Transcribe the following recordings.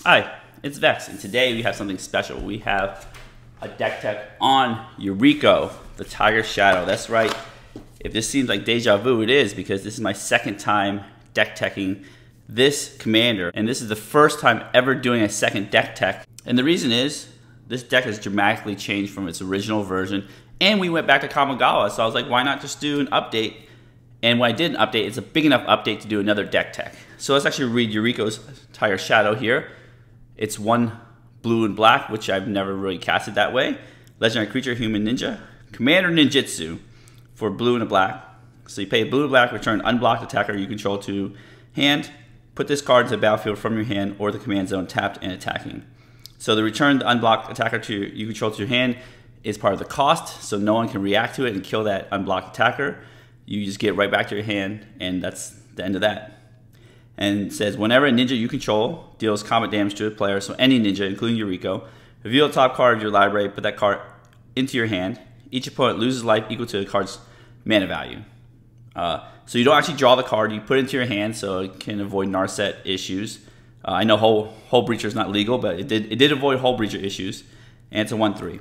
Hi, it's Vex, and today we have something special. We have a deck tech on Yuriko, the Tiger Shadow. That's right. If this seems like deja vu, it is, because this is my second time deck teching this commander, and this is the first time ever doing a second deck tech. And the reason is, this deck has dramatically changed from its original version, and we went back to Kamigawa, so I was like, why not just do an update? And when I did an update, it's a big enough update to do another deck tech. So let's actually read Yuriko's Tiger Shadow here. It's 1 blue and black, which I've never really casted that way. Legendary creature, human ninja. Commander ninjutsu for blue and a black. So you pay blue and black, return unblocked attacker you control to hand. Put this card to the battlefield from your hand or the command zone tapped and attacking. So the return the unblocked attacker you control to your hand is part of the cost, so no one can react to it and kill that unblocked attacker. You just get right back to your hand, and that's the end of that. And it says, whenever a ninja you control deals combat damage to a player, so any ninja, including Yuriko, reveal the top card of your library, put that card into your hand. Each opponent loses life equal to the card's mana value. So you don't actually draw the card, you put it into your hand so it can avoid Narset issues. I know Hull Breacher is not legal, but it did avoid Hull Breacher issues, and it's a 1/3.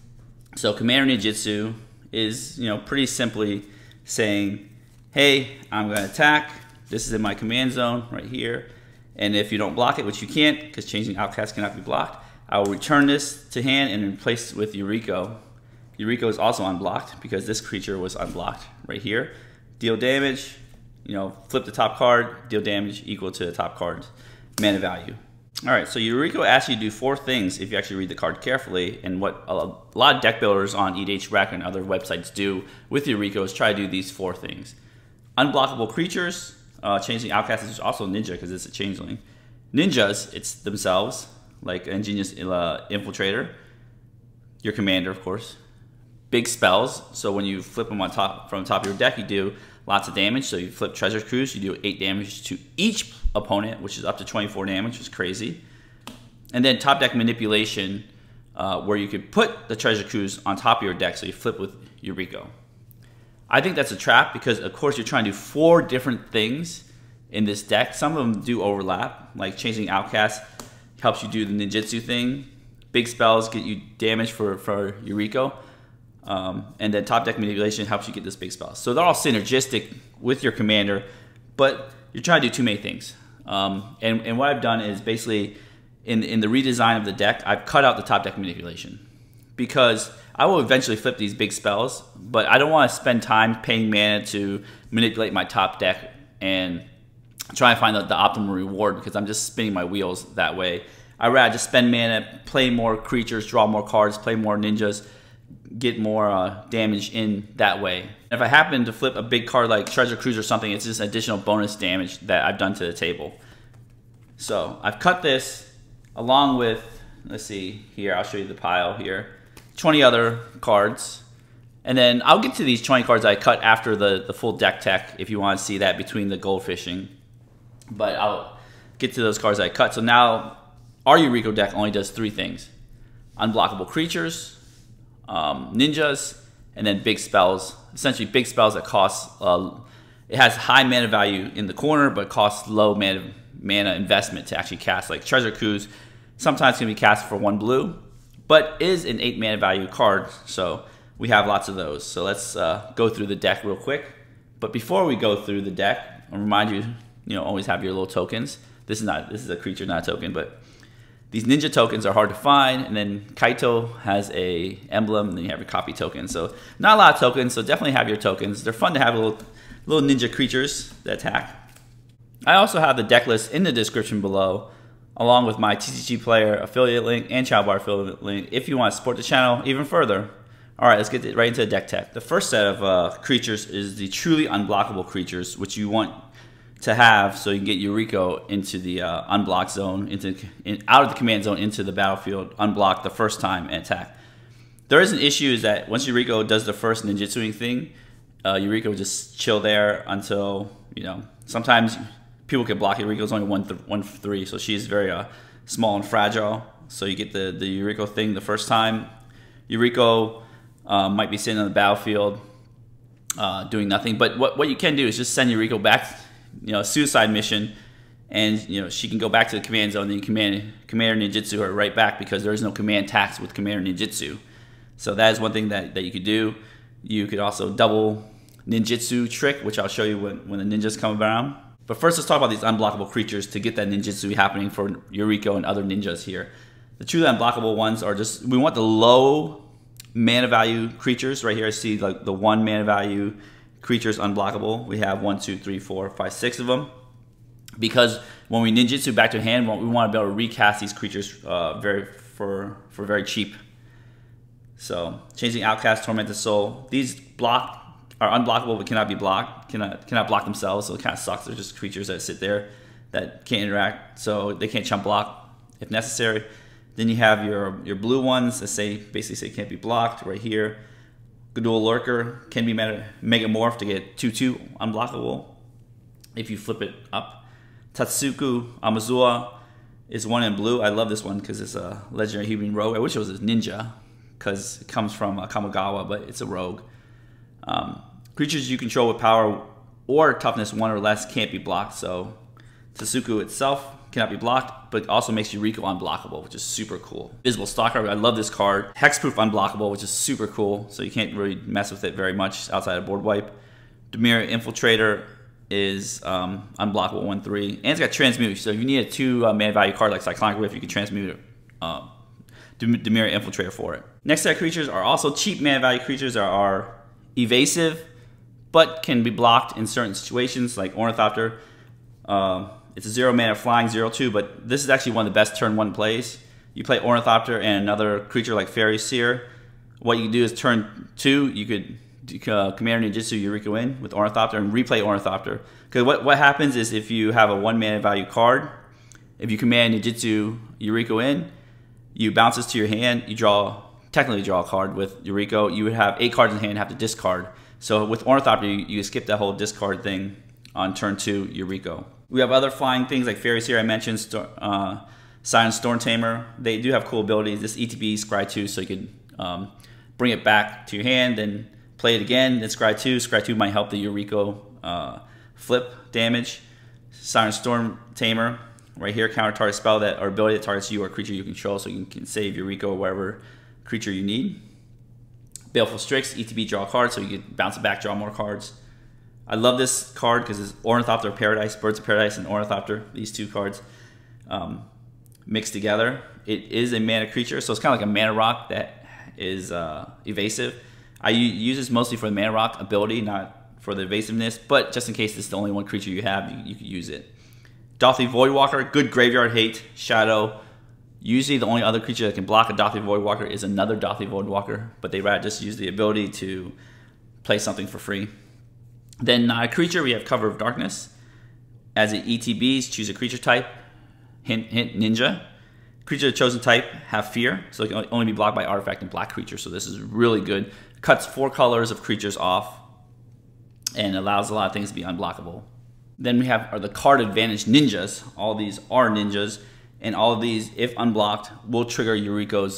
So Commander Ninjutsu is, pretty simply saying, hey, I'm going to attack. This is in my command zone right here. And if you don't block it, which you can't, because changing outcast cannot be blocked, I will return this to hand and replace it with Yuriko. Yuriko is also unblocked because this creature was unblocked right here. Deal damage, flip the top card, deal damage equal to the top card's mana value. All right, so Yuriko asks you to do 4 things if you actually read the card carefully, and what a lot of deck builders on EDH Rack and other websites do with Yuriko is try to do these 4 things. Unblockable creatures, changeling outcast is also ninja because it's a changeling. Ninjas, it's themselves, like Ingenious Infiltrator, your commander, of course. Big spells, so when you flip them from the top of your deck, you do lots of damage. So you flip Treasure Cruise, you do 8 damage to each opponent, which is up to 24 damage, which is crazy. And then top deck manipulation, where you could put the Treasure Cruise on top of your deck, so you flip with Yuriko. I think that's a trap because, of course, you're trying to do 4 different things in this deck. Some of them do overlap, like changing outcast helps you do the ninjutsu thing. Big spells get you damage for Yuriko. And then top deck manipulation helps you get this big spell. So they're all synergistic with your commander, but you're trying to do too many things. And what I've done is basically in the redesign of the deck, I've cut out the top deck manipulation because I will eventually flip these big spells, but I don't want to spend time paying mana to manipulate my top deck and try and find the optimal reward because I'm just spinning my wheels that way. I'd rather just spend mana, play more creatures, draw more cards, play more ninjas, get more damage in that way. If I happen to flip a big card like Treasure Cruise or something, it's just additional bonus damage that I've done to the table. So I've cut this along with, let's see here, I'll show you the pile here, 20 other cards. And then I'll get to these 20 cards I cut after the full deck tech if you want to see that between the goldfishing. But I'll get to those cards I cut. So now our Yuriko deck only does 3 things. Unblockable creatures, ninjas, and then big spells. Essentially big spells that cost, it has high mana value in the corner, but costs low mana investment to actually cast. Like Treasure Cruise sometimes can be cast for 1 blue, but is an 8 mana value card, so we have lots of those. So let's go through the deck real quick. But before we go through the deck, I'll remind you, always have your little tokens. This is a creature, not a token, but these ninja tokens are hard to find, and then Kaito has a emblem, and then you have your copy token. So not a lot of tokens, so definitely have your tokens. They're fun to have little ninja creatures that attack. I also have the deck list in the description below, along with my TCG Player affiliate link and Chowbar affiliate link if you want to support the channel even further. All right, let's get right into the deck tech. The first set of creatures is the truly unblockable creatures, which you want to have so you can get Yuriko into the unblocked zone, out of the command zone into the battlefield, unblocked the first time and attack. There is an issue is that once Yuriko does the first ninjutsuing thing, Yuriko will just chill there until, sometimes people can block Yuriko's only 1/3, so she's very small and fragile. So you get the Yuriko thing the first time. Yuriko might be sitting on the battlefield doing nothing, but what you can do is just send Yuriko back, suicide mission, and she can go back to the command zone, and Commander Ninjutsu her right back because there is no command tax with Commander Ninjutsu. So that is one thing that you could do. You could also double ninjutsu trick, which I'll show you when the ninjas come around. But first, let's talk about these unblockable creatures to get that ninjutsu happening for Yuriko and other ninjas here. The truly unblockable ones are just, we want the low mana value creatures. Right here I see like the 1 mana value creatures unblockable. We have 1, 2, 3, 4, 5, 6 of them. Because when we ninjutsu back to hand, we want to be able to recast these creatures for very cheap. So changing Outcast, Tormented Soul. These are unblockable but cannot be blocked, cannot block themselves, so it kind of sucks. They're just creatures that sit there that can't interact, so they can't chump block if necessary. Then you have your blue ones that basically say can't be blocked right here. Ghoul Lurker can be megamorphed to get 2/2 unblockable if you flip it up. Tatsuku Amazuwa is one in blue. I love this one because it's a legendary human rogue. I wish it was a ninja because it comes from Kamigawa, but it's a rogue. Creatures you control with power or toughness 1 or less can't be blocked. So Tatsuku itself cannot be blocked, but also makes Yuriko unblockable, which is super cool. Visible Stalker, I love this card. Hexproof unblockable, which is super cool, so you can't really mess with it very much outside of board wipe. Demir Infiltrator is unblockable 1/3, and it's got Transmute, so if you need a 2 mana value card like Cyclonic Rift, you can transmute Demir Infiltrator for it. Next set of creatures are also cheap mana value creatures that are evasive, but can be blocked in certain situations, like Ornithopter. It's a 0 mana flying 0/2, but this is actually one of the best turn 1 plays. You play Ornithopter and another creature like Fairy Seer. What you can do is turn 2, you could Commander Ninjutsu Yuriko in with Ornithopter and replay Ornithopter. Because what happens is if you have a 1 mana value card, if you command Ninjutsu Yuriko in, you bounce this to your hand, you technically draw a card with Yuriko. You would have 8 cards in hand and have to discard. So with Ornithopter, you skip that whole discard thing on turn 2 Yuriko. We have other flying things like Fairy Seer I mentioned, Silent Storm Tamer. They do have cool abilities. This ETB Scry 2, so you could bring it back to your hand, then play it again, then Scry 2. Scry 2 might help the Yuriko flip damage. Silent Storm Tamer, right here, counter target spell or ability that targets you or creature you control, so you can save Yuriko or whatever creature you need. Baleful Strix, ETB draw a card, so you can bounce it back, draw more cards. I love this card because it's Ornithopter Paradise, Birds of Paradise and Ornithopter, these 2 cards mixed together. It is a mana creature, so it's kind of like a mana rock that is evasive. I use this mostly for the mana rock ability, not for the evasiveness, but just in case this is the only one creature you have, you could use it. Dauthi Voidwalker, good graveyard hate, shadow. Usually the only other creature that can block a Dauthi Voidwalker is another Dauthi Voidwalker, but they rather just use the ability to play something for free. Then not a creature, we have Cover of Darkness. As an ETBs, choose a creature type. Hint, hint, ninja. Creature of chosen type have fear, so it can only be blocked by artifact and black creatures, so this is really good. Cuts 4 colors of creatures off and allows a lot of things to be unblockable. Then we have the card advantage ninjas. All these are ninjas, and all of these, if unblocked, will trigger Yuriko's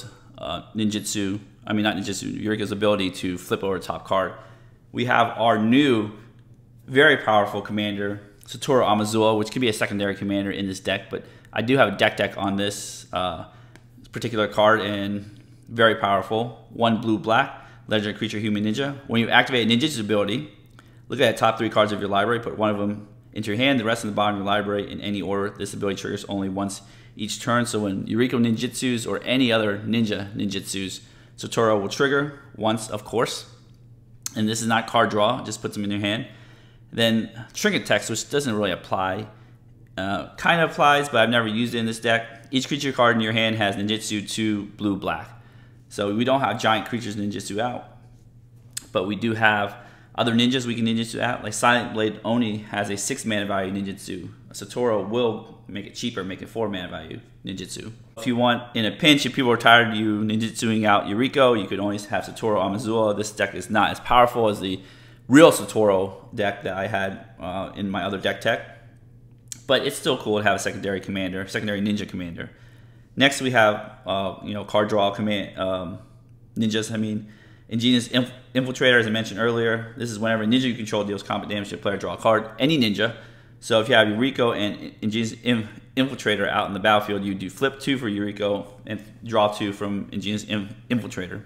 Yuriko's ability to flip over the top card. We have our new, very powerful commander, Satoru Amazuwa, which could be a secondary commander in this deck, but I do have a deck on this particular card, and very powerful. 1 blue-black, legendary creature, human ninja. When you activate a ninja's ability, look at the top 3 cards of your library, put one of them into your hand, the rest in the bottom of your library in any order. This ability triggers only once each turn, so when Yuriko ninjutsus or any other ninjutsus, Satoru will trigger once, of course. And this is not card draw, just puts them in your hand. Then Trinket Text, which doesn't really apply, kind of applies, but I've never used it in this deck. Each creature card in your hand has ninjutsu 2 blue-black. So we don't have giant creatures ninjutsu out, but we do have other ninjas we can ninjutsu out. Like Silent Blade Oni has a 6 mana value ninjutsu. Satoru will make it cheaper, make it 4 mana value ninjutsu. If you want, in a pinch, if people are tired of you ninjutsuing out Yuriko, you could always have Satoru Amazuwa. This deck is not as powerful as the real Satoru deck that I had in my other deck tech, but it's still cool to have a secondary commander, secondary ninja commander. Next we have card draw ninjas. Ingenious Infiltrator, as I mentioned earlier. This is whenever a ninja you control deals combat damage to a player, draw a card. Any ninja, So if you have Yuriko and Ingenious Infiltrator out in the battlefield, you do flip 2 for Yuriko and draw 2 from Ingenious Infiltrator.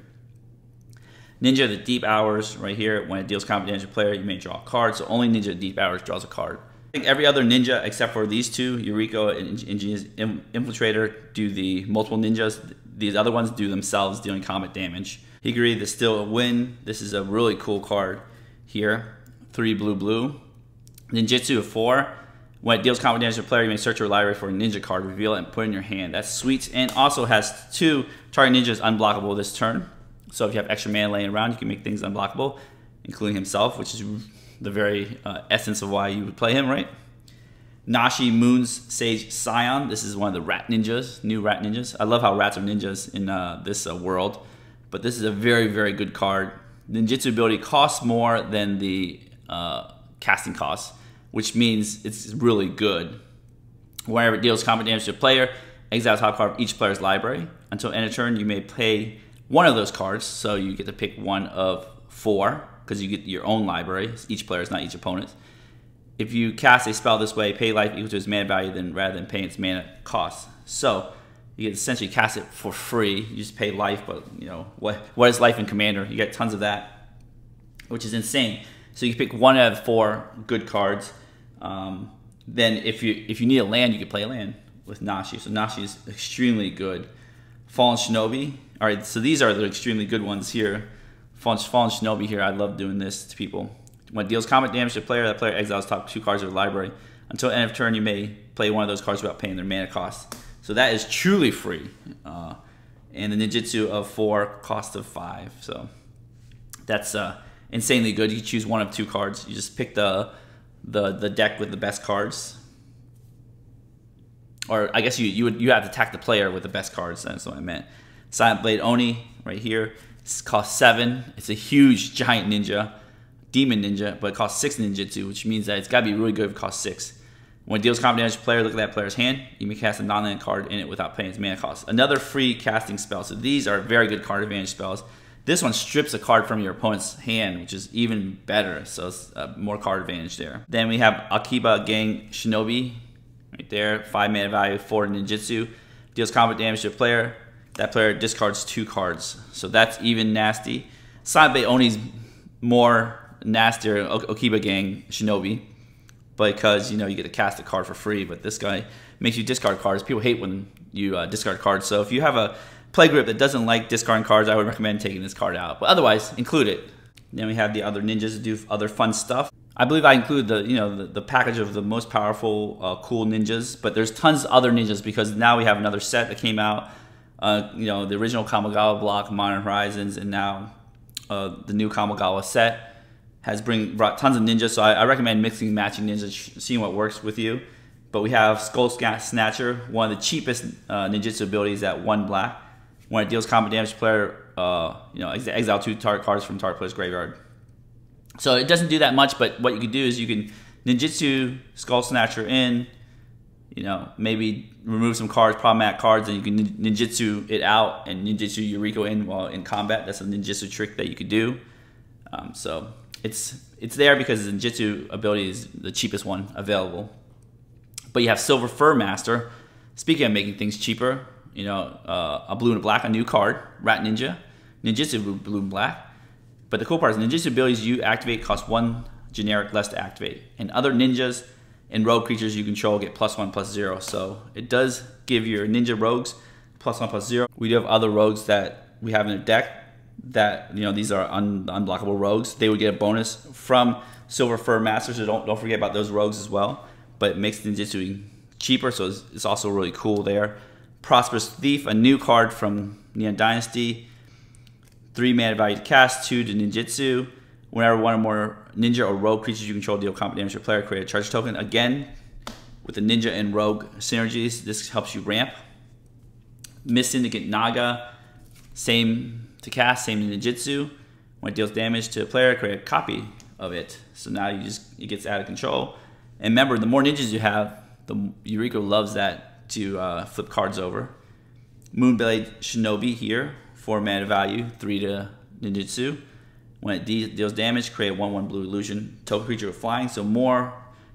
Ninja the Deep Hours right here. When it deals combat damage to a player, you may draw a card. So only Ninja Deep Hours draws a card. I think every other ninja except for these two, Yuriko and Ingenious Infiltrator, do the multiple ninjas. These other ones do themselves, dealing combat damage. Higiri the Still a Win. This is a really cool card here. 3 blue. Ninjutsu of 4. When it deals combat damage to a player, you may search your library for a ninja card, reveal it, and put it in your hand. That's sweet. And also has 2 target ninjas unblockable this turn. So if you have extra mana laying around, you can make things unblockable, including himself, which is the very essence of why you would play him, right? Nashi Moon's Sage Scion. This is one of the rat ninjas, new rat ninjas. I love how rats are ninjas in this world. But this is a very, very good card. Ninjutsu ability costs more than the casting costs, which means it's really good. Whenever it deals combat damage to a player, exile top card of each player's library. Until end of turn, you may play one of those cards, so you get to pick one of 4, because you get your own library. Each player is not each opponent. If you cast a spell this way, pay life equal to its mana value rather than paying its mana cost. So you can essentially cast it for free. You just pay life, but you know what is life in Commander? You get tons of that, which is insane. So you can pick one out of 4 good cards. Then if you need a land, you can play a land with Nashi. So Nashi is extremely good. Fallen Shinobi. All right, so these are the extremely good ones here. Fallen Shinobi here. I love doing this to people. When it deals combat damage to a player, that player exiles top 2 cards of their library. Until end of turn, you may play one of those cards without paying their mana cost. So that is truly free. And the Ninjutsu of 4, cost of 5. So that's insanely good. You can choose one of 2 cards. You just pick the deck with the best cards. Or I guess you have to attack the player with the best cards. That's what I meant. Silent Blade Oni right here. It costs 7. It's a huge giant ninja, demon ninja, but it costs 6 ninjutsu, which means that it's got to be really good if it costs 6. When it deals combat damage to a player, look at that player's hand. You may cast a non-land card in it without paying its mana cost. Another free casting spell. So these are very good card advantage spells. This one strips a card from your opponent's hand, which is even better. So it's more card advantage there. Then we have Akiba Gang Shinobi right there. 5 mana value, 4 ninjutsu. Deals combat damage to a player. That player discards 2 cards. So that's even nasty. Silent Blade Oni's more nastier, Akiba Gang Shinobi, because you get to cast a card for free, but this guy makes you discard cards. People hate when you discard cards. So if you have a play group that doesn't like discarding cards, I would recommend taking this card out. But otherwise, include it. Then we have the other ninjas that do other fun stuff. I believe I include the package of the most powerful, cool ninjas, but there's tons of other ninjas because now we have another set that came out. The original Kamigawa block, Modern Horizons, and now the new Kamigawa set has brought tons of ninjas. So I recommend mixing and matching ninjas, seeing what works with you. But we have Skull Snatcher, one of the cheapest ninjutsu abilities at 1 black. When it deals combat damage to player, exile 2 target cards from target player's graveyard. So it doesn't do that much, but what you can do is you can ninjutsu Skull Snatcher in, maybe remove some cards, problematic cards, and you can ninjutsu it out and ninjutsu Yuriko in while in combat. That's a ninjutsu trick that you could do. So it's there because the ninjutsu ability is the cheapest one available. But you have Silver Fur Master. Speaking of making things cheaper, a blue and a black, a new card, Rat Ninja, ninjutsu blue and black. But the cool part is ninjutsu abilities you activate cost 1 generic less to activate, and other ninjas and rogue creatures you control get +1/+0. So it does give your ninja rogues +1/+0. We do have other rogues that we have in the deck that these are unblockable rogues. They would get a bonus from Silver Fur Master, so don't forget about those rogues as well. But it makes ninjutsu cheaper, so it's also really cool there. Prosperous Thief, a new card from Neon Dynasty. 3 mana value to cast, 2 to ninjutsu. Whenever one or more ninja or rogue creatures you control deal combat damage to a player, create a charge token. Again, with the ninja and rogue synergies, this helps you ramp. Mist Syndicate Naga, same to cast, same to ninjutsu. When it deals damage to a player, create a copy of it. So now it gets out of control. And remember, the more ninjas you have, the Yuriko loves that to flip cards over. Moonblade Shinobi here, 4 mana value, 3 to ninjutsu. When it deals damage, create a 1/1 blue illusion token creature with flying. So more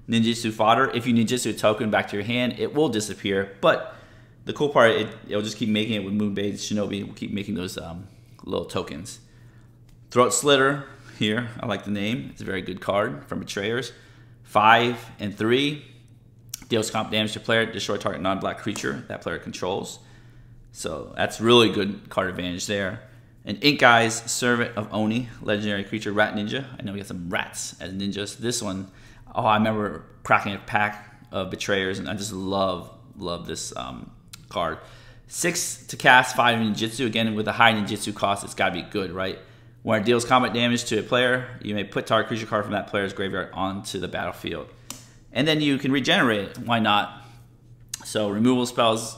ninjutsu fodder. If you ninjutsu a token back to your hand, it will disappear. But the cool part, it'll just keep making it with Moonbase Shinobi. We'll keep making those little tokens. Throat Slitter here, I like the name. It's a very good card from Betrayers. 5 and 3. Deals comp damage to player, destroy target non-black creature that player controls. So that's really good card advantage there. And Ink Eyes, Servant of Oni, legendary creature, rat ninja. I know we got some rats as ninjas. This one, oh, I remember cracking a pack of Betrayers, and I just love this card. 6 to cast, 5 ninjutsu. Again, with a high ninjutsu cost, it's got to be good, right? When it deals combat damage to a player, you may put target creature card from that player's graveyard onto the battlefield. And then you can regenerate it. Why not? So removal spells,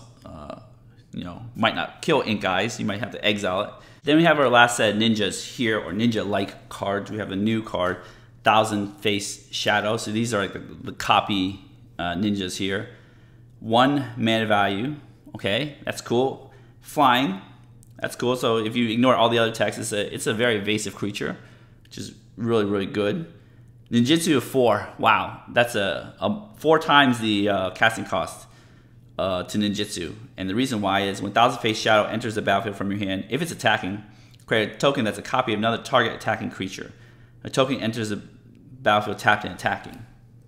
might not kill Ink Eyes. You might have to exile it. Then we have our last set of ninjas here, or ninja-like cards. We have a new card, Thousand Face Shadow. So these are like the copy ninjas here. 1 mana value. Okay, that's cool. Flying. That's cool. So if you ignore all the other text, it's a very evasive creature, which is really, really good. Ninjutsu of 4. Wow, that's a 4 times the casting cost to ninjutsu. And the reason why is when Thousand Face Shadow enters the battlefield from your hand, if it's attacking, create a token that's a copy of another target attacking creature. A token enters the battlefield tapped and attacking.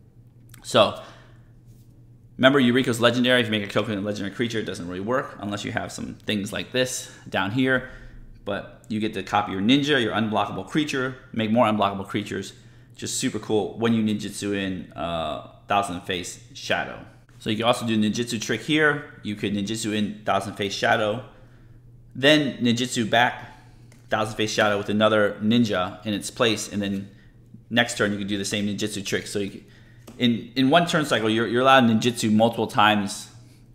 So remember, Yuriko's legendary. If you make a token of a legendary creature, it doesn't really work unless you have some things like this down here. But you get to copy your ninja, your unblockable creature, make more unblockable creatures. Just super cool when you ninjutsu in Thousand Face Shadow. So you can also do ninjutsu trick here. You could ninjutsu in Thousand Face Shadow, then ninjutsu back Thousand Face Shadow with another ninja in its place, and then next turn you can do the same ninjutsu trick. So you can, in one turn cycle, you're allowed ninjutsu multiple times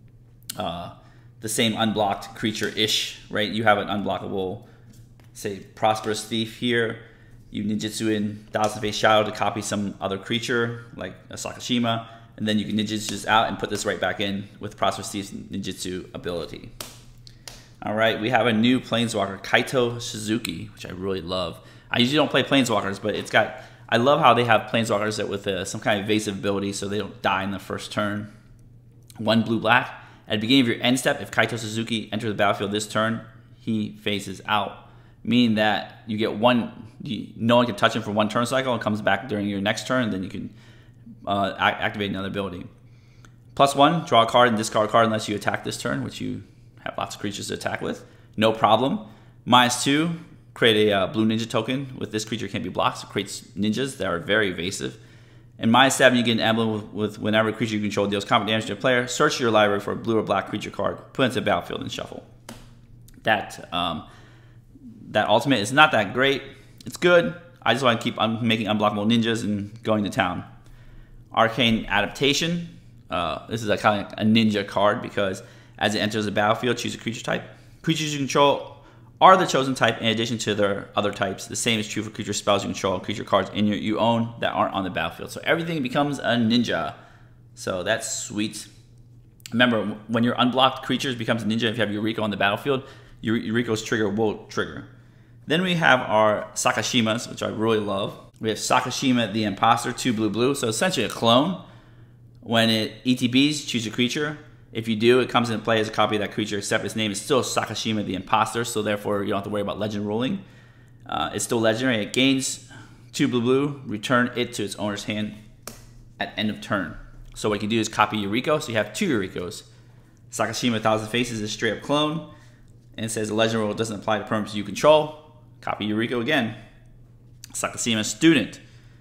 the same unblocked creature-ish, right? You have an unblockable, say, Prosperous Thief here. You ninjutsu in Thousand Face Shadow to copy some other creature, like a Sakashima, and then you can ninjutsu this out and put this right back in with Prosperous Thief's ninjutsu ability. All right, we have a new Planeswalker, Kaito Suzuki, which I really love. I usually don't play Planeswalkers, but it's got, I love how they have Planeswalkers that with some kind of evasive ability so they don't die in the first turn. 1 blue-black. At the beginning of your end step, if Kaito Suzuki enters the battlefield this turn, he phases out, meaning that you get no one can touch him for 1 turn cycle and comes back during your next turn, and then you can activate another ability. +1, draw a card and discard a card unless you attack this turn, which you have lots of creatures to attack with. No problem. -2, create a blue ninja token. With this creature can't be blocked, so it creates ninjas that are very evasive. And -7, you get an emblem with whenever a creature you control deals combat damage to a player, search your library for a blue or black creature card, put it into the battlefield, and shuffle. That ultimate is not that great. It's good. I just want to keep making unblockable ninjas and going to town. Arcane Adaptation. This is kind of a ninja card because as it enters the battlefield, choose a creature type. Creatures you control are the chosen type in addition to their other types. The same is true for creature spells you control, creature cards you own that aren't on the battlefield. So everything becomes a ninja. So that's sweet. Remember, when your unblocked creatures becomes a ninja, if you have Yuriko on the battlefield, Yuriko's trigger will trigger. Then we have our Sakashimas, which I really love. We have Sakashima the Imposter, 2 blue-blue. So essentially a clone. When it ETBs, choose a creature. If you do, it comes into play as a copy of that creature, except its name is still Sakashima the Imposter, so therefore you don't have to worry about legend ruling. It's still legendary. It gains 2 blue-blue, return it to its owner's hand at end of turn. So what you can do is copy Yuriko, so you have 2 Yurikos. Sakashima Thousand Faces is a straight-up clone, and it says the legend rule doesn't apply to permanents you control. Copy Yuriko again. Sakashima Student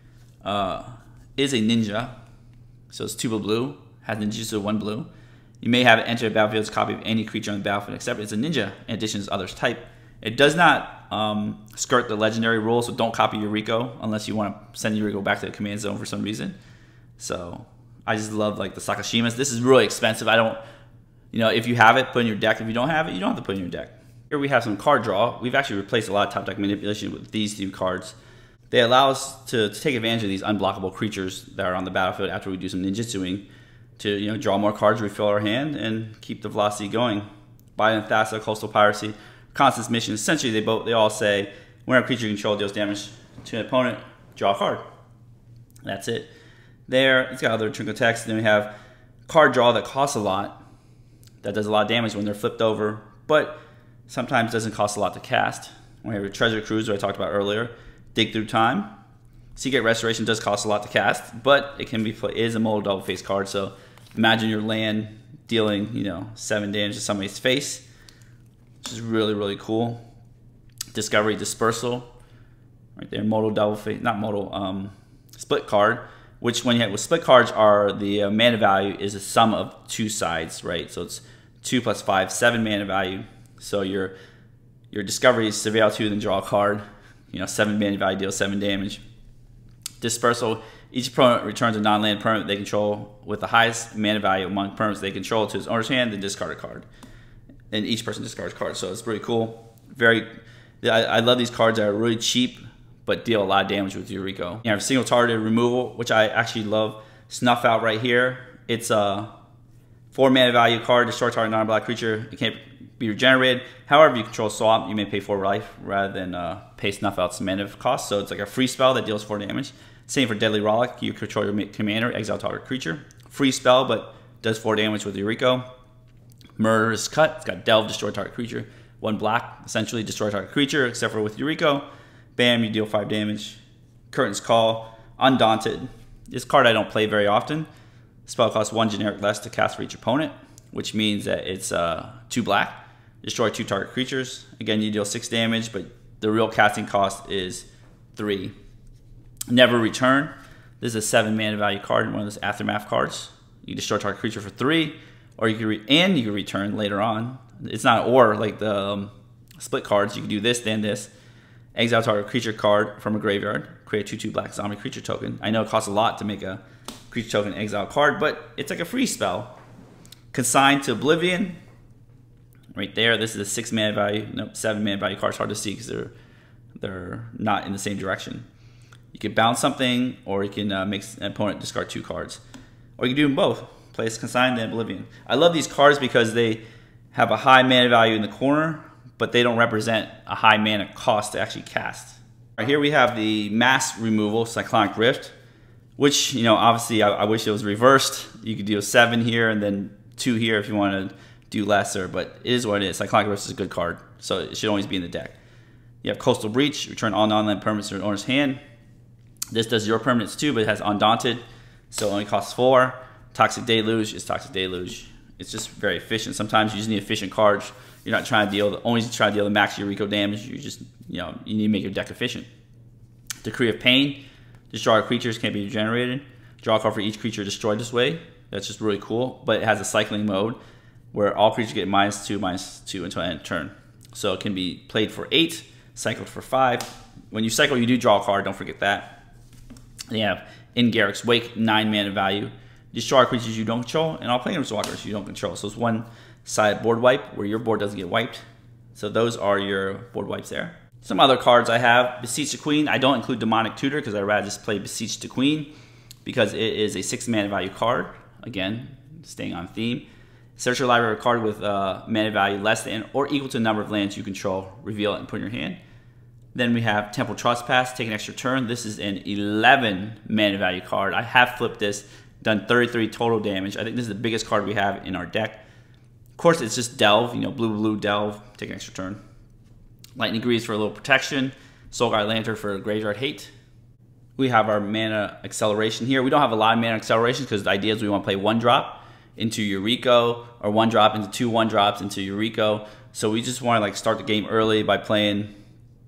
is a ninja, so it's 2 blue, has ninjutsu 1 blue. You may have it enter a battlefield as a copy of any creature on the battlefield, except it's a ninja in addition to its other's type. It does not skirt the legendary rule, so don't copy Yuriko unless you want to send Yuriko back to the command zone for some reason. So I just love like the Sakashimas. This is really expensive. I don't, if you have it, put it in your deck. If you don't have it, you don't have to put it in your deck. Here we have some card draw. We've actually replaced a lot of top deck manipulation with these 2 cards. They allow us to take advantage of these unblockable creatures that are on the battlefield after we do some ninjutsuing to draw more cards, refill our hand, and keep the velocity going. Biden Thassa, Coastal Piracy, Constance Mission. Essentially, they all say when a creature you control deals damage to an opponent, draw a card. That's it. there. It's got other trinket text. Then we have card draw that costs a lot. That does a lot of damage when they're flipped over, but sometimes doesn't cost a lot to cast. We have a Treasure Cruise, that I talked about earlier. Dig Through Time. Secret Restoration does cost a lot to cast, but it can be is a molded double face card. So imagine your land dealing 7 damage to somebody's face, which is really, really cool. Discovery Dispersal, right there. Modal double face, not modal, split card. Which when you have with split cards are the mana value is a sum of 2 sides, right? So it's 2 plus 5, 7 mana value. So your discovery is surveil 2, then draw a card. 7 mana value deals 7 damage. Dispersal, each opponent returns a non-land permanent they control with the highest mana value among permanents they control to his owner's hand, then discard a card. And each person discards a card, so it's pretty cool. I love these cards that are really cheap, but deal a lot of damage with Yuriko. You have single targeted removal, which I actually love. Snuff Out right here. It's a 4 mana value card, destroy target non-black creature. It can't be regenerated. However, you control swamp, you may pay 4 life rather than pay Snuff Out's mana cost. So it's like a free spell that deals 4 damage. Same for Deadly Rollick. You control your commander, exile target creature. Free spell, but does 4 damage with Yuriko. Murderous Cut. It's got Delve, destroy target creature. 1 black, essentially destroy target creature, except for with Yuriko. Bam, you deal 5 damage. Curtain's Call. Undaunted. This card I don't play very often. Spell costs 1 generic less to cast for each opponent, which means that it's 2 black. Destroy 2 target creatures. Again, you deal 6 damage, but the real casting cost is 3. Never Return. This is a 7 mana value card, one of those Aftermath cards. You destroy target creature for 3, or you can you can return later on. It's not or like the split cards. You can do this, then this. Exile target creature card from a graveyard. Create a 2/2 black zombie creature token. I know it costs a lot to make a creature token exile card, but it's like a free spell. Consigned to Oblivion. Right there. This is a 6 mana value. Nope, 7 mana value card. It's hard to see because they're not in the same direction. You can bounce something, or you can make an opponent discard 2 cards. Or you can do them both. Place Consigned and Oblivion. I love these cards because they have a high mana value in the corner, but they don't represent a high mana cost to actually cast. Right here we have the mass removal, Cyclonic Rift, which, obviously I wish it was reversed. You could do a 7 here and then 2 here if you want to do lesser, but it is what it is. Cyclonic Rift is a good card, so it should always be in the deck. You have Coastal Breach, return all non-land permanents to an owner's hand. This does your permanents too, but it has Undaunted, so it only costs 4. Toxic Deluge is Toxic Deluge. It's just very efficient. Sometimes you just need efficient cards. You're not trying to deal the max Yuriko damage. You just, you need to make your deck efficient. Decree of Pain. Destroy creatures can't be regenerated. Draw a card for each creature destroyed this way. That's just really cool. But it has a cycling mode where all creatures get -2/-2 until end of turn. So it can be played for 8, cycled for 5. When you cycle, you do draw a card. Don't forget that. Then you have In Garrick's Wake, 9 mana value. Destroy creatures you don't control, and all planeswalkers you don't control. So it's one-sided board wipe where your board doesn't get wiped. So those are your board wipes there. Some other cards I have. Beseech the Queen. I don't include Demonic Tutor because I'd rather just play Beseech the Queen because it is a 6 mana value card. Again, staying on theme. Search your library card with mana value less than or equal to the number of lands you control. Reveal it and put it in your hand. Then we have Temple Trespass. Take an extra turn. This is an 11 mana value card. I have flipped this. Done 33 total damage. I think this is the biggest card we have in our deck. Of course, it's just Delve, blue, Delve, take an extra turn. Lightning Greaves for a little protection. Soulguide Lantern for graveyard hate. We have our mana acceleration here. We don't have a lot of mana acceleration because the idea is we want to play 1-drop into Yuriko or 1-drop into 2 1-drops into Yuriko. So we just want to start the game early by playing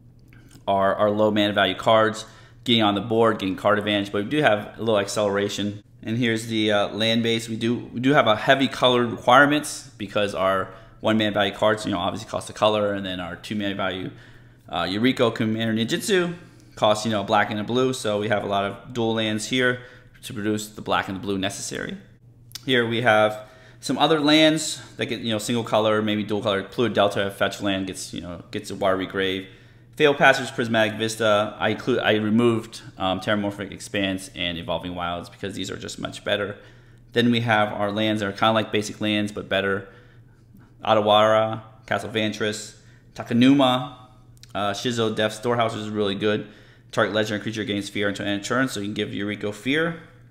our low mana value cards, getting on the board, getting card advantage, but we do have a little acceleration. And here's the land base. We do have a heavy colored requirements because our 1 mana value cards, obviously cost a color, and then our 2 mana value Yuriko Commander Ninjutsu costs, a black and a blue. So we have a lot of dual lands here to produce the black and the blue necessary. Here we have some other lands that get, single color, maybe dual color. Pluto Delta fetch land gets a Watery Grave. Failed Passage, Prismatic Vista. I removed Terramorphic Expanse and Evolving Wilds because these are just much better. Then we have our lands that are kind of like basic lands but better. Adawara, Castle Vantress, Takanuma, Shizo Death Storehouse is really good. Target legendary creature gains fear until end of turn, so you can give Yuriko fear.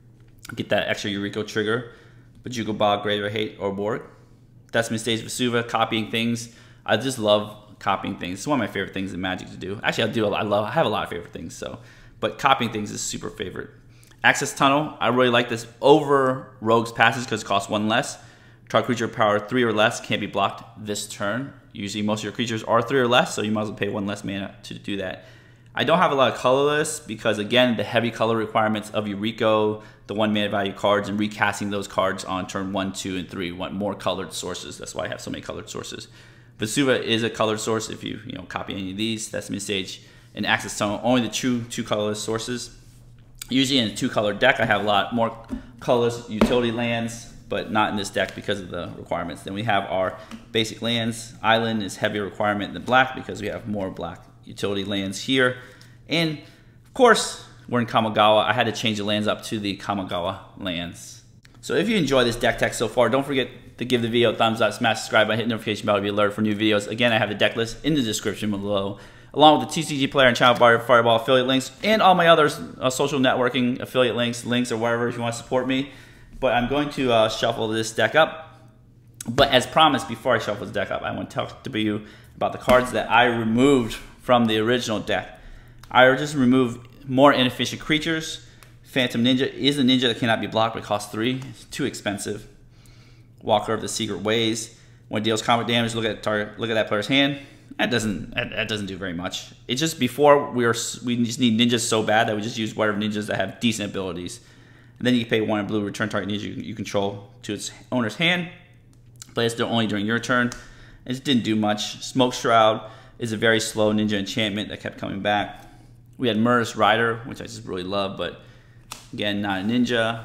get that extra Yuriko trigger. Bajuko Bog, Graveyard Hate, or Borg. Decimate Stage Vesuva, copying things. I just love copying things. It's one of my favorite things in Magic to do. Actually, I have a lot of favorite things. So, but copying things is super favorite. Access Tunnel. I really like this over Rogue's Passage because it costs 1 less. Target creature power 3 or less can't be blocked this turn. Usually, most of your creatures are 3 or less, so you might as well pay 1 less mana to do that. I don't have a lot of colorless because, again, the heavy color requirements of Yuriko, the 1 mana value cards, and recasting those cards on turn 1, 2, and 3 want more colored sources. That's why I have so many colored sources. Vesuva is a colored source if you copy any of these. That's Stage and Access Tunnel, only the true 2 colorless sources. Usually in a 2-color deck, I have a lot more colorless utility lands, but not in this deck because of the requirements. Then we have our basic lands. Island is heavier requirement than black because we have more black utility lands here. And of course, we're in Kamigawa. I had to change the lands up to the Kamigawa lands. So if you enjoy this deck tech so far, don't forget to give the video a thumbs up, smash subscribe button, hit notification bell to be alerted for new videos. Again, I have the deck list in the description below, along with the TCG Player and Channel Fireball affiliate links, and all my other social networking affiliate links or whatever if you want to support me. But I'm going to shuffle this deck up. But as promised, before I shuffle this deck up, I want to talk to you about the cards that I removed from the original deck. I just removed more inefficient creatures. Phantom Ninja is a ninja that cannot be blocked, but it costs 3. It's too expensive. Walker of the Secret Ways. When it deals combat damage, look at that player's hand. That doesn't do very much. It's just before we just need ninjas so bad that we just use whatever ninjas that have decent abilities. And then you can pay 1 in blue, return target ninja you control to its owner's hand. Play it only during your turn. It just didn't do much. Smoke Shroud is a very slow ninja enchantment that kept coming back. We had Murderous Rider, which I just really love, but again, not a ninja.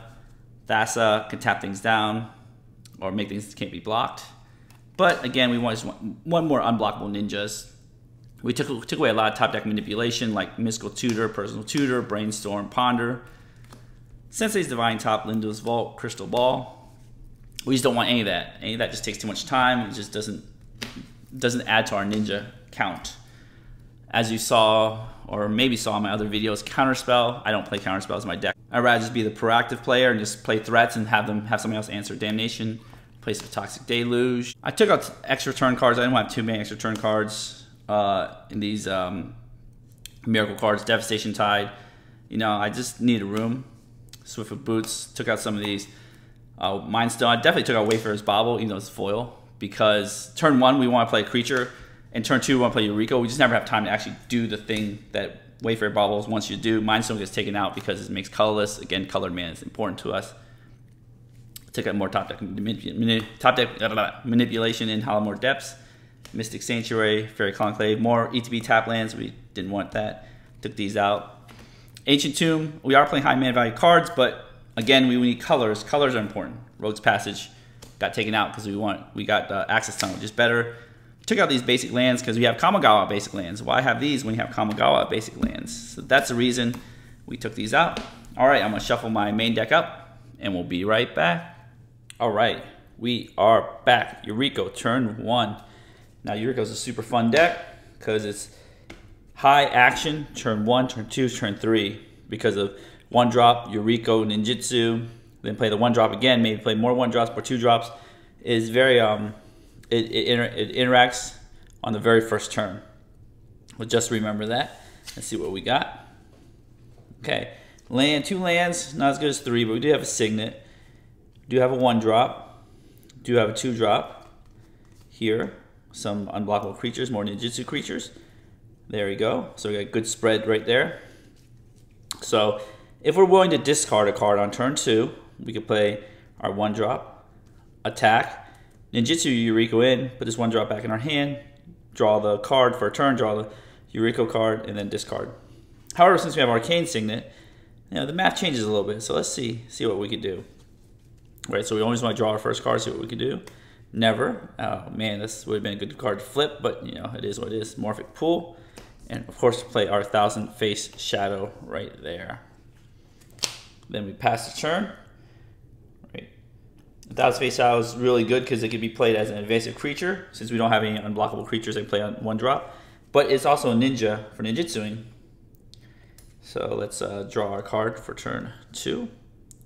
Thassa can tap things down or make things that can't be blocked. But again, we want one more unblockable ninjas. We took away a lot of top deck manipulation like Mystical Tutor, Personal Tutor, Brainstorm, Ponder, Sensei's Divine Top, Lindo's Vault, Crystal Ball. We just don't want any of that. Any of that just takes too much time. It just doesn't add to our ninja count. As you saw, or maybe saw in my other videos, Counterspell. I don't play Counterspells in my deck. I'd rather just be the proactive player and just play threats and have somebody else answer Damnation. Play some Toxic Deluge. I took out extra turn cards. I didn't have too many extra turn cards in these Miracle cards. Devastation Tide. I just need a room. Swift of Boots. Took out some of these. Mind Stone. I definitely took out Wayfarer's Bauble, even though it's foil, because turn 1 we want to play a creature, and turn 2 we want to play Yuriko. We just never have time to actually do the thing that Wayfarer Baubles wants you to do. Mind Stone gets taken out because it makes colorless. Again, colored mana is important to us. Took out more top deck manipulation in Hollowmore Depths. Mystic Sanctuary, Fairy Conclave, more ETB tap lands. We didn't want that. Took these out. Ancient Tomb. We are playing high mana value cards, but again, we need colors. Colors are important. Rogue's Passage got taken out because we got Access Tunnel, which is better. Took out these basic lands because we have Kamigawa basic lands. Why have these when you have Kamigawa basic lands? So that's the reason we took these out. All right, I'm gonna shuffle my main deck up, and we'll be right back. All right, we are back. Yuriko, turn 1. Now, Yuriko's a super fun deck because it's high action, turn 1, turn 2, turn 3. Because of 1-drop, Yuriko, Ninjutsu, then play the 1-drop again, maybe play more 1-drops or 2-drops. Is very, it interacts on the very first turn. Well, just remember that. Let's see what we got. Okay, 2 lands, not as good as 3, but we do have a Signet. Do have a 1-drop, do have a 2-drop here, some unblockable creatures, more ninjutsu creatures. There we go. So we got a good spread right there. So if we're willing to discard a card on turn 2, we could play our 1-drop, attack, ninjutsu Yuriko in, put this 1-drop back in our hand, draw the card for a turn, draw the Yuriko card, and then discard. However, since we have Arcane Signet, the math changes a little bit. So let's see what we could do. Right, so we always want to draw our first card, see what we can do. Never. Oh man, this would have been a good card to flip, but it is what it is. Morphic Pool. And of course, play our 1000-Face Shadow right there. Then we pass the turn. Right. The 1000-Face Shadow is really good because it can be played as an invasive creature. Since we don't have any unblockable creatures, they play on 1-drop. But it's also a ninja for ninjutsuing. So let's draw our card for turn 2.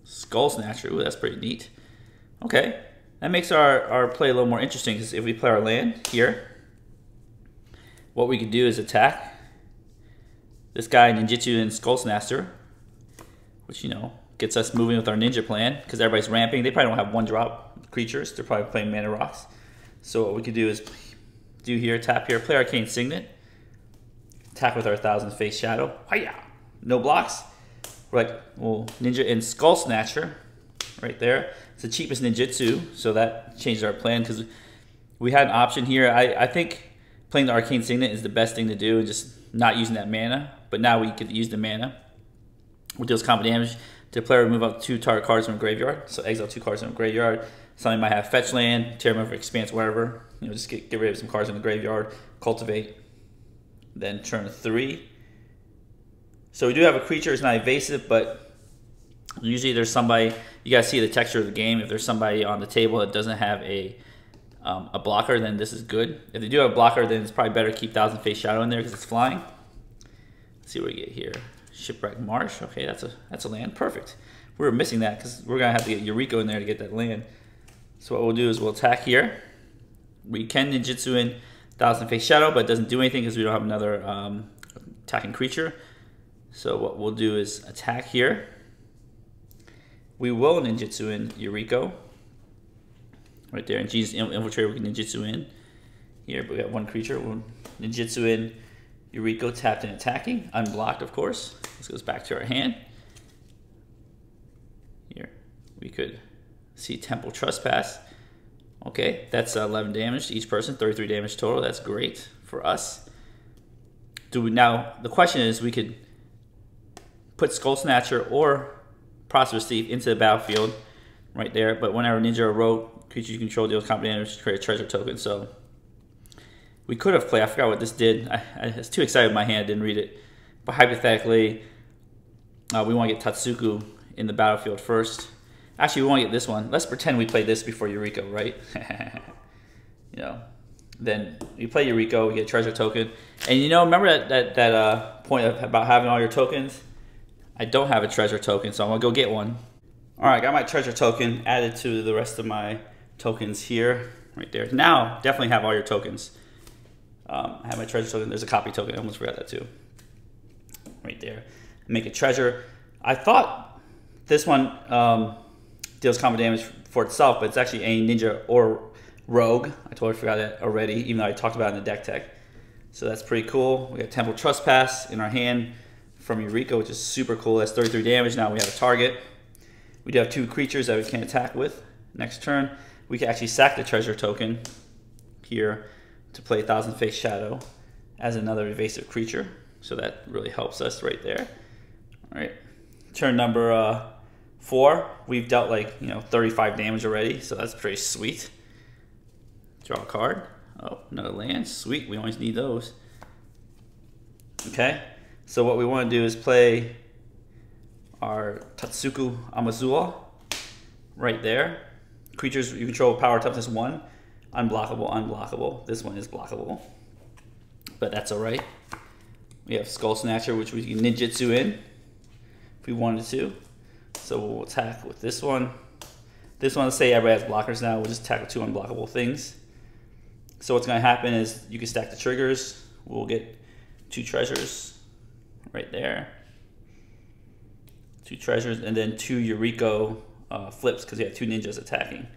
Skull Snatcher. Ooh, that's pretty neat. Okay, that makes our play a little more interesting, because if we play our land here, what we could do is attack this guy, Ninjutsu and Skull Snatcher, which, you know, gets us moving with our ninja plan, because everybody's ramping. They probably don't have 1-drop creatures. They're probably playing mana rocks. So what we could do is do here, tap here, play Arcane Signet, attack with our Thousand Face Shadow. Hiya! No blocks. We're like, well, Ninja and Skull Snatcher right there. It's the cheapest ninjutsu, so that changed our plan, because we had an option here. I think playing the Arcane Signet is the best thing to do, and just not using that mana. But now we could use the mana. We'll deal combo damage. The player will move up 2 target cards from a graveyard. So exile 2 cards from a graveyard. Somebody might have fetch land, tear them over, expanse, whatever. You know, just get rid of some cards in the graveyard, cultivate. Then turn 3. So we do have a creature. It's not evasive, but usually there's somebody. You gotta see the texture of the game. If there's somebody on the table that doesn't have a blocker, then this is good. If they do have a blocker, then it's probably better to keep Thousand Face Shadow in there because it's flying. Let's see what we get here. Shipwreck Marsh. Okay, that's a land. Perfect. We were missing that because we're gonna have to get Yuriko in there to get that land. So what we'll do is we'll attack here. We can ninjutsu in Thousand Face Shadow, but it doesn't do anything because we don't have another attacking creature. So what we'll do is attack here. We will ninjutsu in Yuriko. Right there, and Jesus Infiltrator we can ninjutsu in. Here, but we got 1 creature. We'll ninjutsu in Yuriko, tapped and attacking. Unblocked, of course. This goes back to our hand. Here, we could see Temple Trespass. Okay, that's 11 damage to each person, 33 damage total. That's great for us. Now, the question is, we could put Skull Snatcher or Prosperous Thief into the battlefield right there, but whenever Ninja or Rogue creature you control deals combat damage to create a treasure token. So we could have played, I forgot what this did. I was too excited with my hand, I didn't read it. But hypothetically, we want to get Tatsuku in the battlefield first. Actually, we want to get this one. Let's pretend we play this before Yuriko, right? You know, then we play Yuriko, we get a treasure token. And you know, remember that point about having all your tokens? I don't have a treasure token, so I'm gonna go get one. All right, got my treasure token added to the rest of my tokens here, right there. Now, definitely have all your tokens. I have my treasure token. There's a copy token. I almost forgot that too. Right there. Make a treasure. I thought this one deals combat damage for itself, but it's actually a ninja or rogue. I totally forgot that already, even though I talked about it in the deck tech. So that's pretty cool. We got Temple Trespass in our hand from Yuriko, which is super cool. That's 33 damage. Now we have a target. We do have 2 creatures that we can attack with. Next turn, we can actually sack the treasure token here to play Thousand Face Shadow as another evasive creature. So that really helps us right there. All right, turn number 4. We've dealt like 35 damage already, so that's pretty sweet. Draw a card. Oh, another land. Sweet. We always need those. Okay. So what we want to do is play our Tatsuku Amazuo right there. Creatures you control power toughness 1. Unblockable, unblockable. This one is blockable, but that's all right. We have Skull Snatcher, which we can ninjutsu in if we wanted to. So we'll attack with this one. This one, let's say everybody has blockers now. We'll just attack with 2 unblockable things. So what's going to happen is you can stack the triggers. We'll get 2 treasures right there. 2 treasures, and then 2 Yuriko flips because we have 2 ninjas attacking.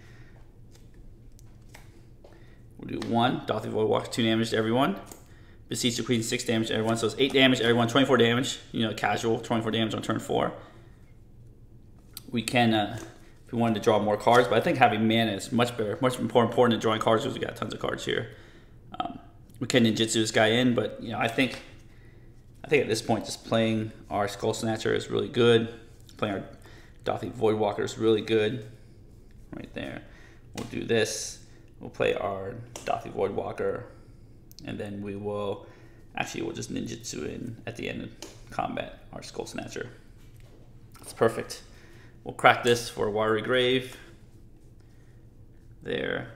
We'll do 1. Daughter Voidwalker, 2 damage to everyone. Beseech the Queen, 6 damage to everyone. So it's 8 damage to everyone, 24 damage. Casual, 24 damage on turn 4. We can, if we wanted to draw more cards, but I think having mana is much better, much more important than drawing cards because we got tons of cards here. We can ninjutsu this guy in, but I think at this point just playing our Skull Snatcher is really good. Playing our Dothy Voidwalker is really good. Right there. We'll do this. We'll play our Dothy Voidwalker, and then we will we'll just ninjutsu in at the end of combat our Skull Snatcher. That's perfect. We'll crack this for a Watery Grave. There.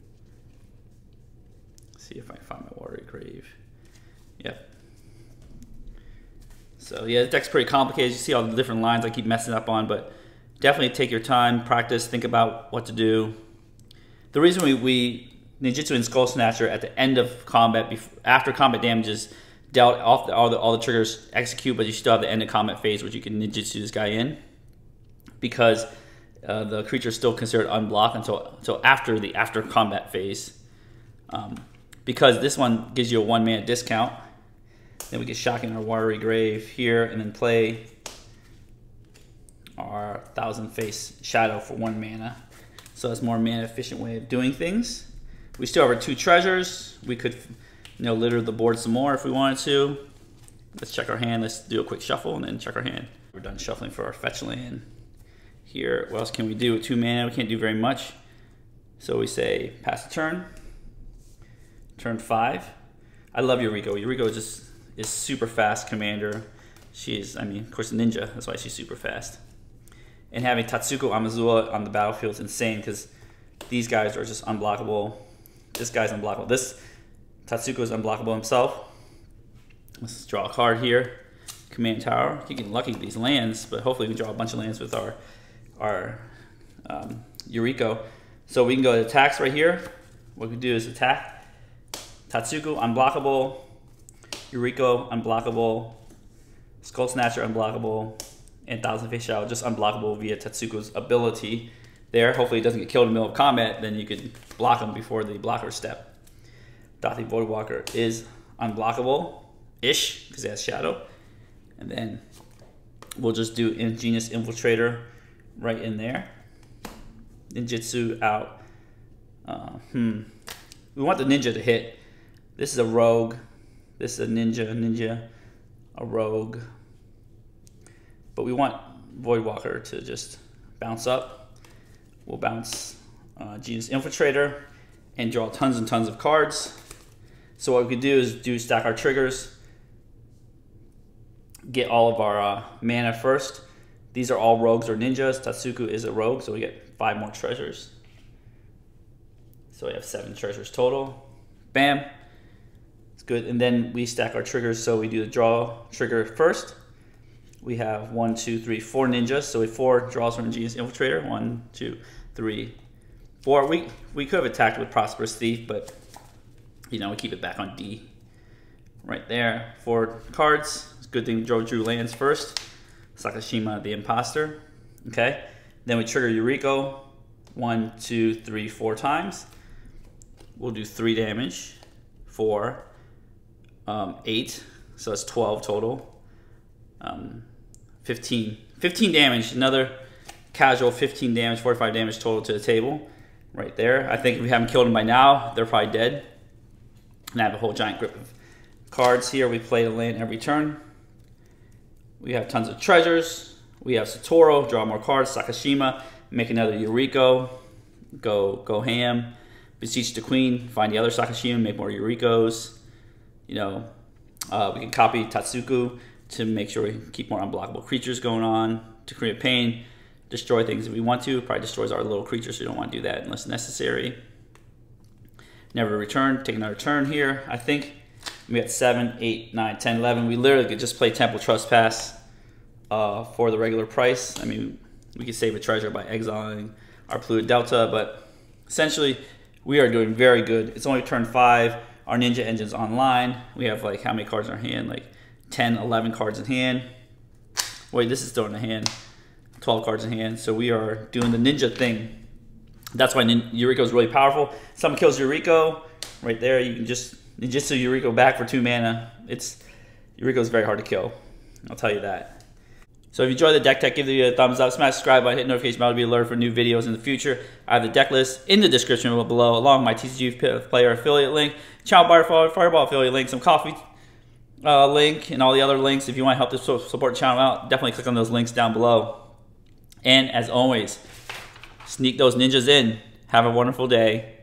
See if I can find my Watery Grave. Yep. So yeah, the deck's pretty complicated. You see all the different lines I keep messing up on, but Definitely take your time, practice, think about what to do. The reason we ninjutsu and skull snatcher at the end of combat, after combat damage is dealt off, all the triggers execute, but you still have the end of combat phase, which you can ninjutsu this guy in, because the creature is still considered unblocked until after the after combat phase. Because this one gives you a 1 mana discount. Then we get Shocking our Watery Grave here, and then play our Thousand Face Shadow for 1 mana. So that's more mana efficient way of doing things. We still have our 2 treasures. We could, litter the board some more if we wanted to. Let's check our hand. Let's do a quick shuffle and then check our hand. We're done shuffling for our fetch land. Here, what else can we do with 2 mana? We can't do very much. So we say pass the turn. Turn 5. I love Yuriko. Yuriko is super fast commander. She's, of course, a ninja. That's why she's super fast. And having Tatsuko Amazuwa on the battlefield is insane because these guys are just unblockable. This guy's unblockable. This Tatsuko is unblockable himself. Let's draw a card here. Command Tower. You get lucky with these lands, but hopefully we draw a bunch of lands with our Yuriko. So we can go to attacks right here. What we do is attack. Tatsuko unblockable. Yuriko unblockable. Skull Snatcher unblockable. And Thousand Face Shadow just unblockable via Tatsuko's ability there. Hopefully he doesn't get killed in the middle of combat, then you could block him before the blocker step. Dathi Voidwalker is unblockable-ish because it has Shadow. And then we'll just do Ingenious Infiltrator right in there. Ninjutsu out. We want the ninja to hit. This is a rogue. This is a ninja, a rogue. But we want Voidwalker to just bounce up. We'll bounce Genius Infiltrator and draw tons and tons of cards. So what we could do is stack our triggers, get all of our mana first. These are all rogues or ninjas. Tatsuko is a rogue, so we get 5 more treasures. So we have 7 treasures total. Bam. It's good. And then we stack our triggers, so we do the draw trigger first. We have 1, 2, 3, 4 ninjas, so we have 4 draws from Ingenious Infiltrator. 1, 2, 3, 4. We could have attacked with Prosperous Thief, but we keep it back on D. Right there, 4 cards. It's a good thing we drew lands first. Sakashima the Imposter. Okay, then we trigger Yuriko 1, 2, 3, 4 times. We'll do 3 damage for 8, so that's 12 total. 15 damage, another casual 15 damage, 45 damage total to the table right there. I think if we haven't killed them by now, they're probably dead. And I have a whole giant grip of cards here. We play a land every turn. We have tons of treasures. We have Satoru, draw more cards. Sakashima, make another Yuriko, go ham. Beseech the Queen, find the other Sakashima, make more Yurikos. We can copy Tatsuko to make sure we can keep more unblockable creatures going on, to create pain, destroy things if we want to. Probably destroys our little creatures, so we don't want to do that unless necessary. Never return, take another turn here. I think we got 7, 8, 9, 10, 11. We literally could just play Temple Trespass for the regular price. We could save a treasure by exiling our Polluted Delta, but essentially we are doing very good. It's only turn 5. Our Ninja Engine's online. We have how many cards in our hand? 10, 11 cards in hand. Wait, this is still in the hand. 12 cards in hand. So we are doing the ninja thing. That's why Yuriko is really powerful. Someone kills Yuriko, right there, you can just ninjutsu Yuriko back for 2 mana. Yuriko is very hard to kill. I'll tell you that. So if you enjoyed the deck tech, give the video a thumbs up, smash subscribe button, hit notification bell to be alerted for new videos in the future. I have the deck list in the description below, along with my TCG player affiliate link, channel buyer fireball affiliate link, some coffee link, and all the other links. If you want to help to support the channel out, definitely click on those links down below. And as always, sneak those ninjas in. Have a wonderful day.